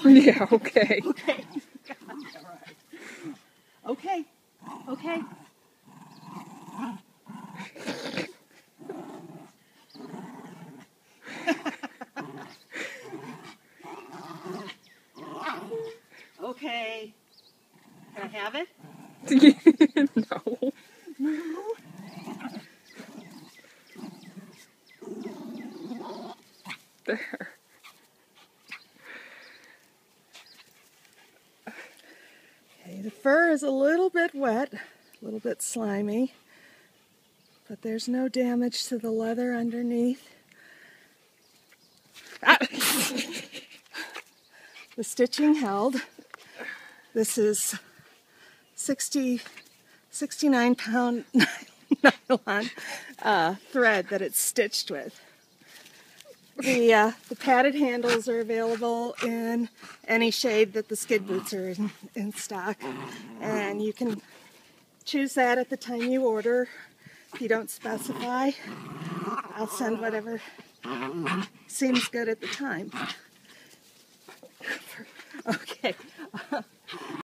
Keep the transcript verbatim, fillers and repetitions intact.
Yeah, okay. Okay. Okay. Okay. Okay. Can I have it? No. No. There. Okay, the fur is a little bit wet, a little bit slimy, but there's no damage to the leather underneath. Ah! The stitching held. This is sixty, sixty-nine pound nylon uh, thread that it's stitched with. The, uh, the padded handles are available in any shade that the skid boots are in, in stock. And you can choose that at the time you order. If you don't specify, I'll send whatever seems good at the time. Okay.